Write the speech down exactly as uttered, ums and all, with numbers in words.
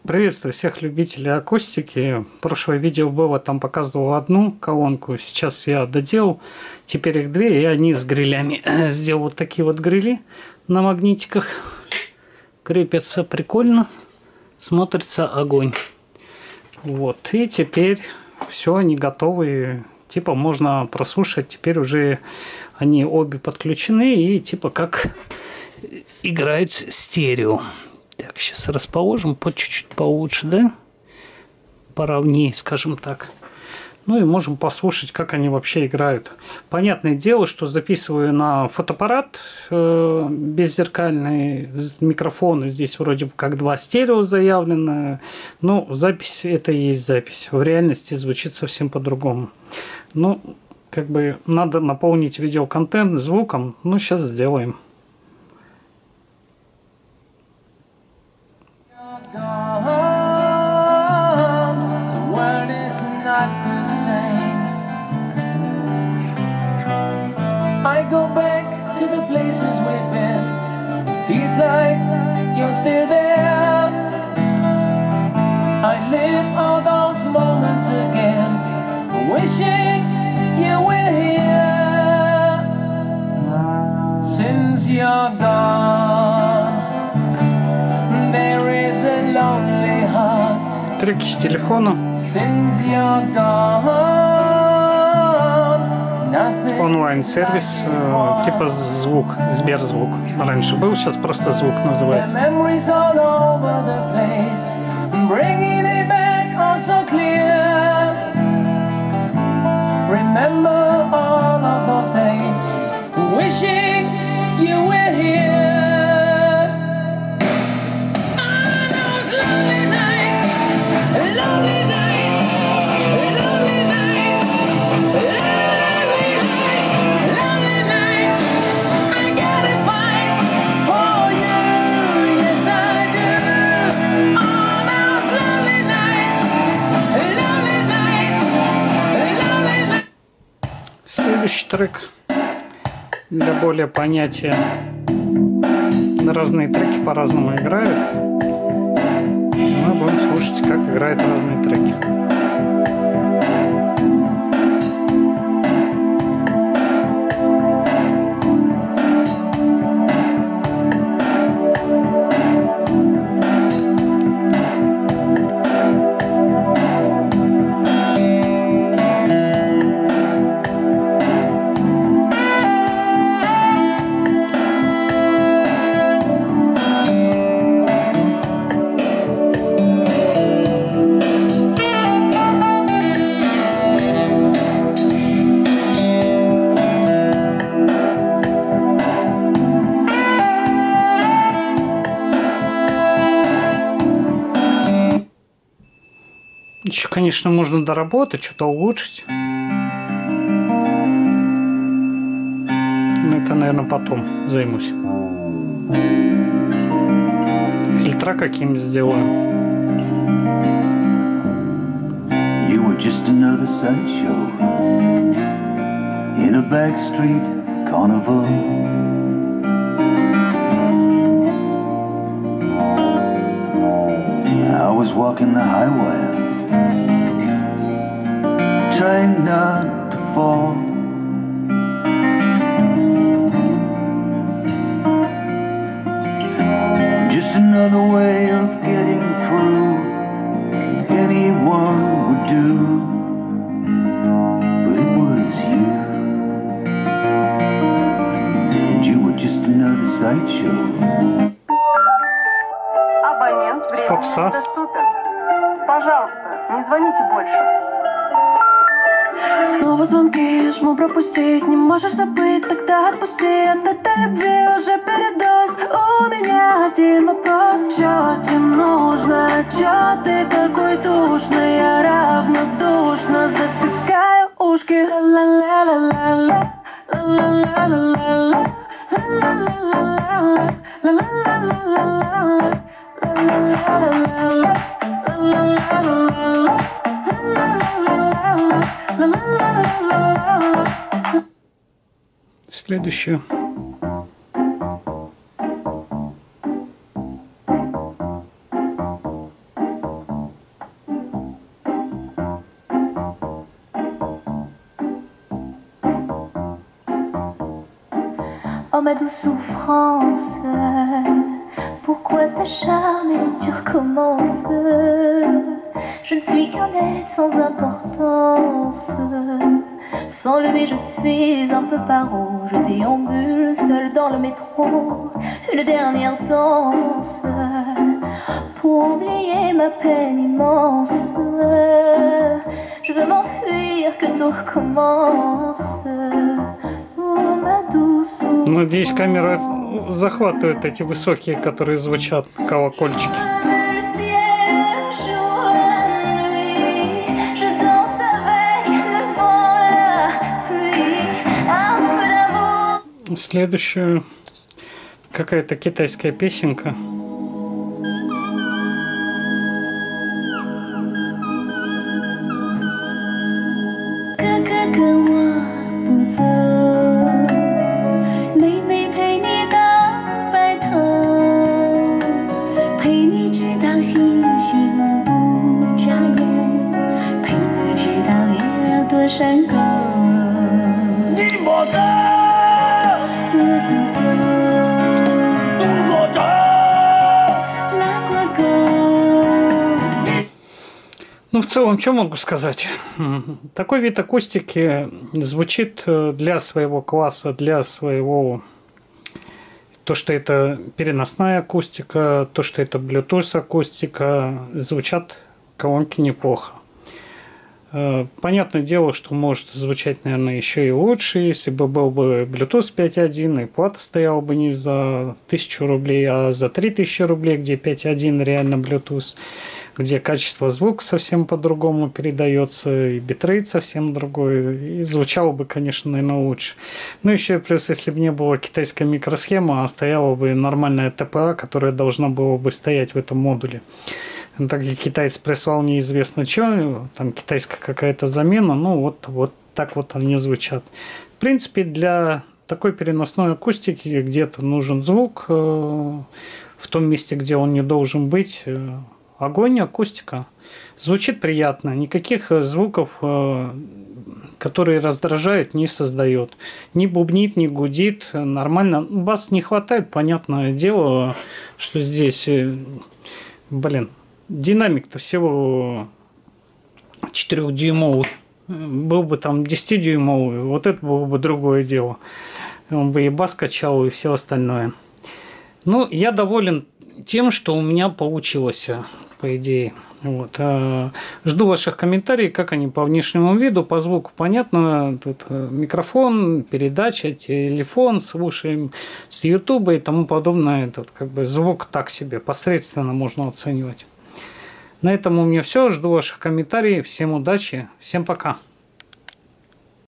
Приветствую всех любителей акустики. Прошлое видео было, там показывал одну колонку. Сейчас я доделал. Теперь их две, и они с грилями. Сделал вот такие вот грили на магнитиках. Крепятся прикольно. Смотрится огонь. Вот. И теперь все, они готовы. Типа можно прослушать. Теперь уже они обе подключены. И типа как играют стерео. Так, сейчас расположим по чуть-чуть получше, да? Поровнее, скажем так. Ну и можем послушать, как они вообще играют. Понятное дело, что записываю на фотоаппарат э, беззеркальный микрофон. Здесь вроде бы как два стерео заявлено. Но запись это и есть запись. В реальности звучит совсем по-другому. Ну, как бы надо наполнить видеоконтент звуком. Ну, сейчас сделаем. I go back to the places we've been. It feels like you're still there. I live all those moments again, wishing you were here. Since you're gone, there is a lonely heart. Треки с телефона. Since you're gone. Онлайн-сервис, э, типа звук, Сберзвук. Раньше был, сейчас просто звук называется. Следующий трек для более понятия. Разные треки по-разному играют. Мы будем слушать, как играют разные треки. Еще, конечно, можно доработать, что-то улучшить. Но это, наверное, потом займусь. Фильтра каким сделаю. You were just another sideshow in a backstreet carnival. I was walking the highway, trying not to fall. Just another way of getting through. Anyone would do, but it was you. And you were just another sideshow. Абонент временно Попса. недоступен. Пожалуйста, не звоните больше. Снова звонки, жму пропустить. Не можешь забыть, тогда отпусти. От этой любви уже передоз. У меня один вопрос: чё тебе нужно? Чё ты такой душный? Я равнодушно затыкаю ушки. Ла-ла-ла-ла-ла-ла, ла-ла-ла-ла-ла-ла, ла-ла-ла-ла-ла-ла, ла-ла-ла-ла-ла-ла, ла-ла-ла-ла-ла-ла, ла-ла-ла-ла-ла-ла. Следующую. Oh ma douce souffrance, pourquoi s'acharner, tu recommences? Je ne suis qu'un être sans importance. Sans lui je suis un peu paro. Je déambule seul dans le métro. Une dernière danse pour oublier ma peine immense. Je veux m'enfuir, que tout recommence. Oh ma douce. Надеюсь, камера захватывает эти высокие, которые звучат, колокольчики. Следующую какая-то китайская песенка. Ну, в целом, что могу сказать? Такой вид акустики звучит для своего класса, для своего... То, что это переносная акустика, то, что это Bluetooth акустика, звучат колонки неплохо. Понятное дело, что может звучать, наверное, еще и лучше, если бы был бы Bluetooth пять точка один, и плата стояла бы не за тысячу рублей, а за три тысячи рублей, где пять точка один реально Bluetooth, где качество звука совсем по-другому передается, и битрейт совсем другой, и звучало бы, конечно, наверное, лучше. Ну, еще и плюс, если бы не было китайской микросхемы, а стояла бы нормальная тэ пэ а, которая должна была бы стоять в этом модуле. Так как китаец прислал неизвестно что, там китайская какая-то замена, ну вот, вот так вот они звучат. В принципе, для такой переносной акустики где-то нужен звук, э, в том месте, где он не должен быть. Э, огонь, акустика. Звучит приятно, никаких звуков, э, которые раздражают, не создает. Не бубнит, не гудит, нормально. Бас не хватает, понятное дело, что здесь, э, блин... Динамик-то всего четырёхдюймовый. Был бы там десятидюймовый, вот это было бы другое дело. Он бы и бас качал, и все остальное. Ну, я доволен тем, что у меня получилось, по идее. Вот. Жду ваших комментариев, как они по внешнему виду, по звуку понятно. Тут микрофон, передача, телефон, слушаем с ютуба и тому подобное. Тут как бы звук так себе, посредственно можно оценивать. На этом у меня все. Жду ваших комментариев. Всем удачи. Всем пока.